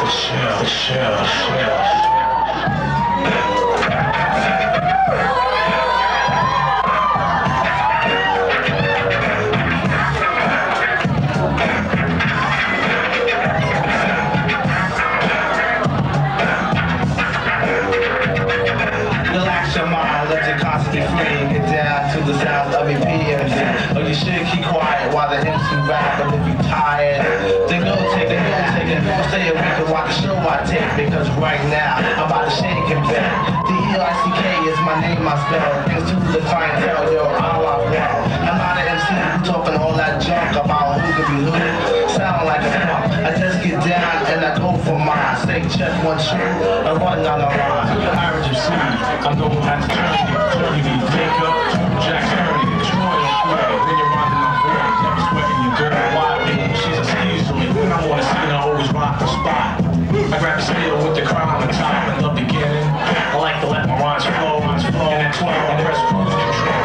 The sounds of your PMs, or you should keep quiet while the MC rap. But if you tired, then go take a nap. Stay awake and watch the show I take, because right now I'm about to shake and bend. D-E-I-C-K is my name I spell. Thanks to the clientele, yo, I rock well. I'm not an MC who talking all that junk about who could be who. Sound like a punk. I just get down and I go for mine. Say check 1 2 and run down the line. Average MC, I'm going back to Turkey, makeup. Jack Sturdy, Troy O'Quay, then you're rhyming on voice, never sweating your dirt. Why, baby, she's a easily. When I wanna see her, always rock the spot. I grab the steel with the crown on the top in the beginning. I like to let my rhymes flow, and at 12, and the rest cruise control.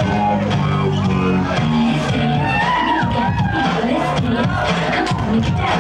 Come on,